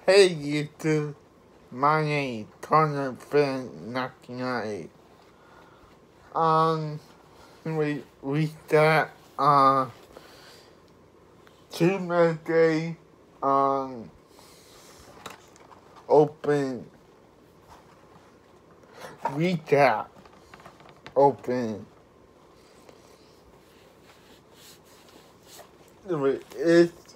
Hey YouTube, my name is Connor Finn 1998. We got Tuesday open recap open. It's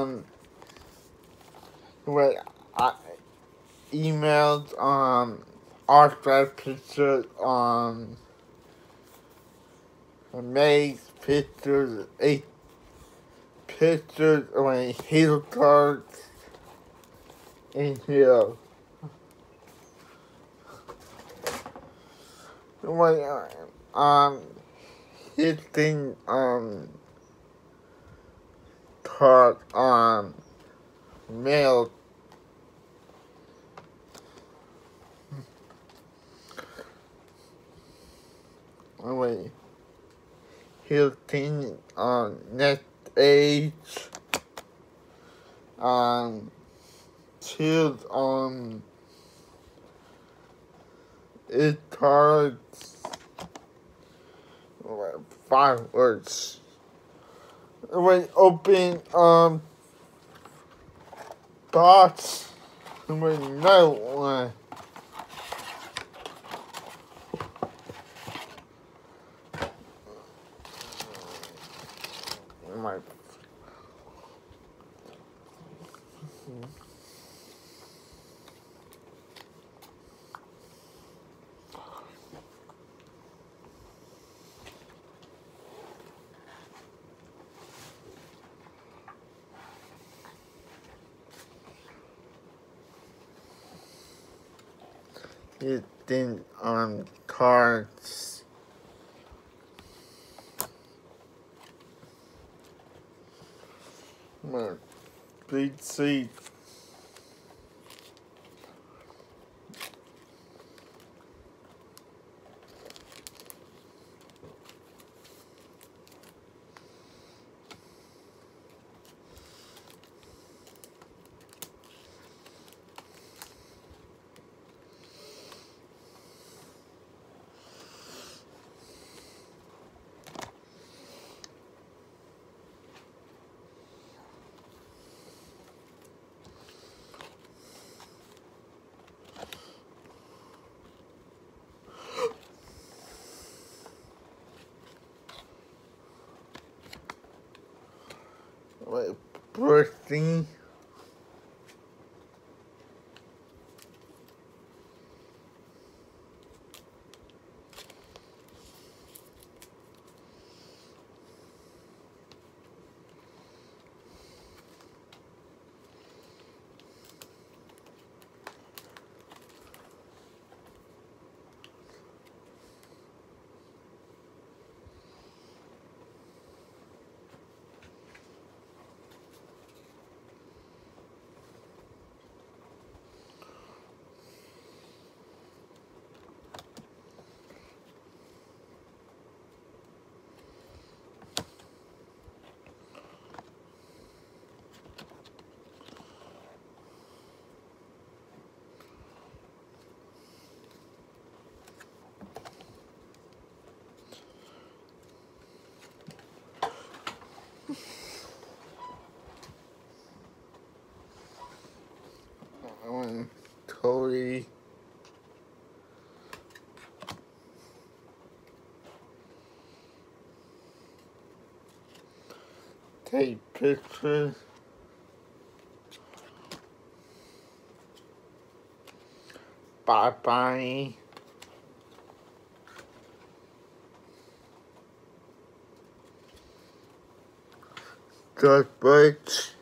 what I emailed archive pictures made pictures, 8 pictures of heel cards in here. Like hitting card mail wait hitting next age choose it cards fireworks. Wait, open box. Wait, no one. My hitting cards. My big seat. Wait, bursting. Cody. Take pictures. Bye bye. Just breaks.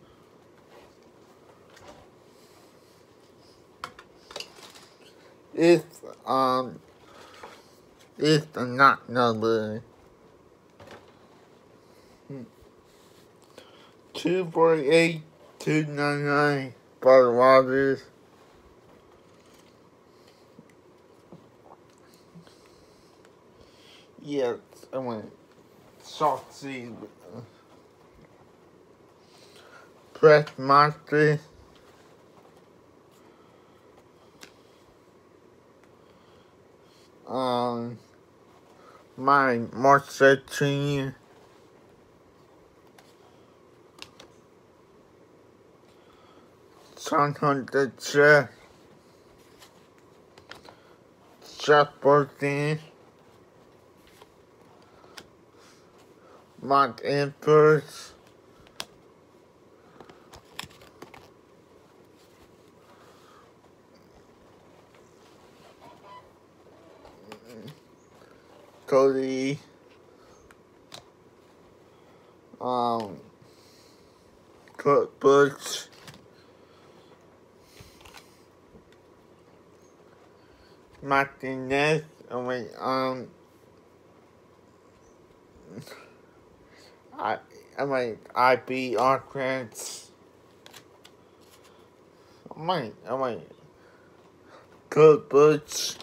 It's it's the knock number 248-299 for the Rogers. Yes, I went Salty Press Monster. my marketing, sometimes the supporting my efforts. Cody, cookbooks, Martinez, IB archives, cookbooks,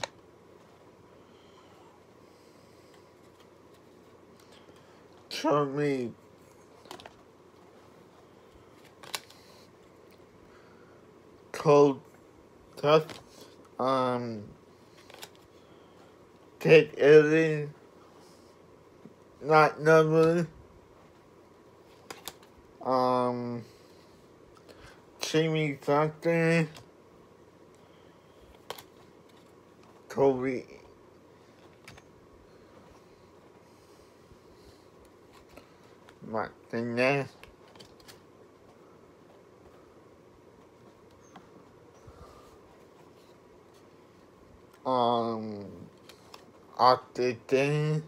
show me code test, take editing, not number, see me something, Kobe, Martinez, auditing,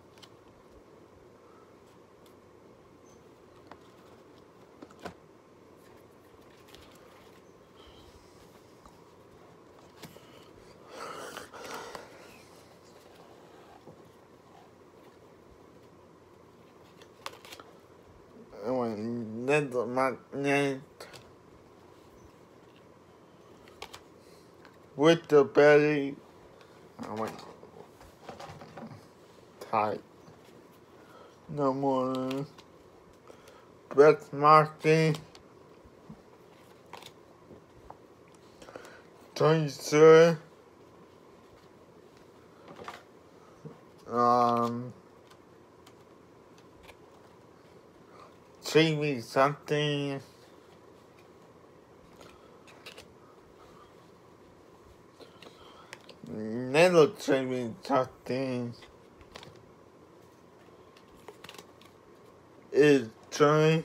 little magnet with the belly, tight, no more breath marking, tracer, see me something, little see me something is trying,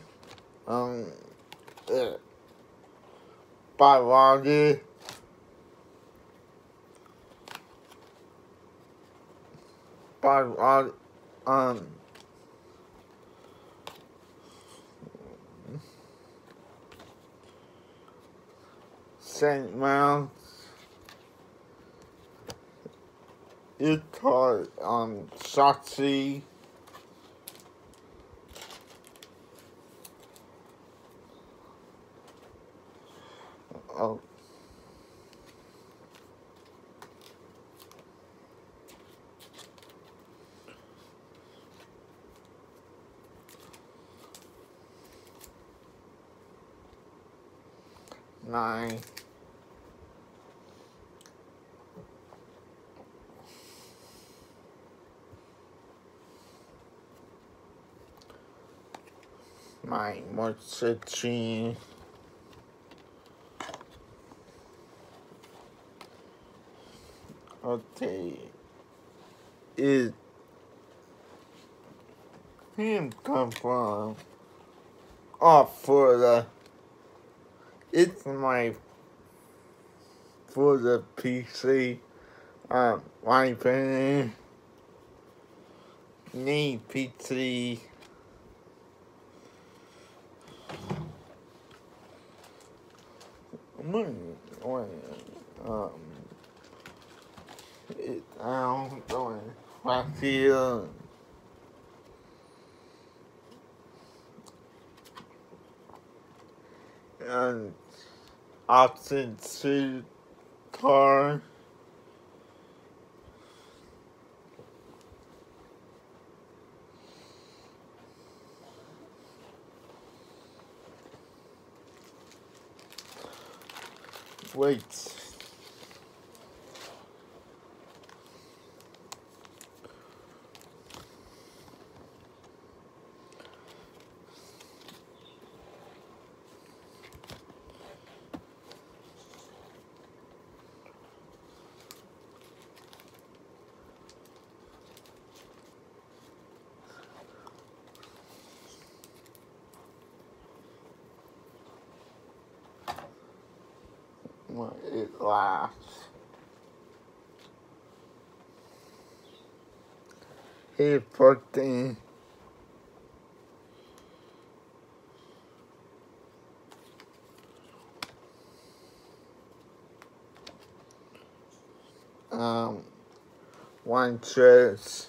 biology, biology, St. Mount, Utah, Sachi, oh, nine, my Marseille, okay, is him come from? Oh, for the, it's my, for the PC, my opinion, need PC, it, I feel, and option two car, wait, it lasts. He put in one church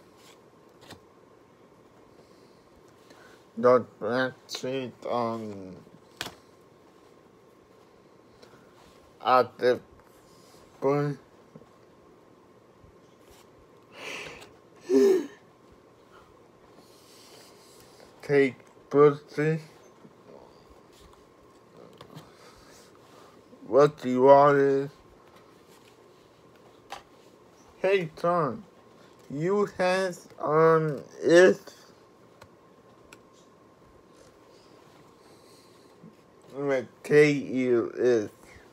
not actually at the point take pussy what you wanted. Hey Tom, you have it with KU is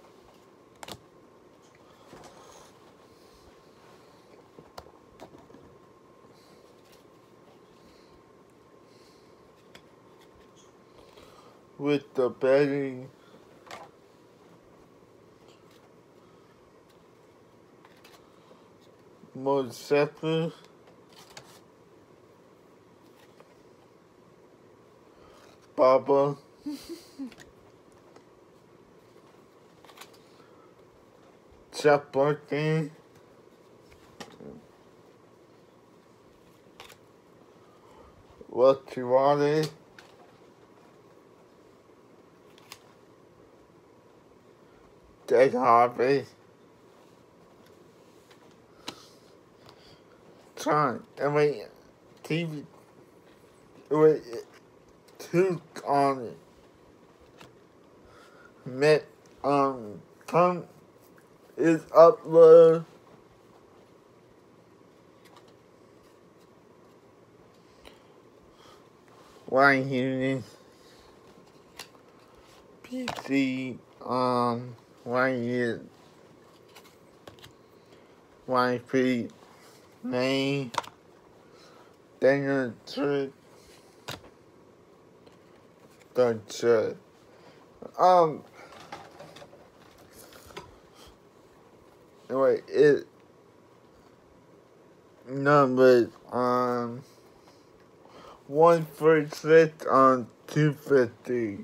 with the betting Mosefus Baba Chapati what you wanted. Dead Harvey John, and we TV we two on it. Met Tom is upload one unit PC one year one feet name Daniel Trick the church. Anyway, it numbers 146 on 250.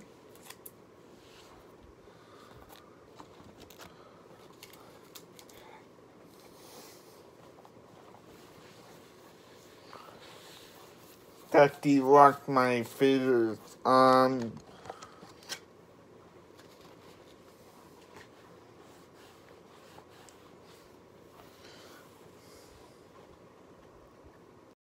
That you watch my videos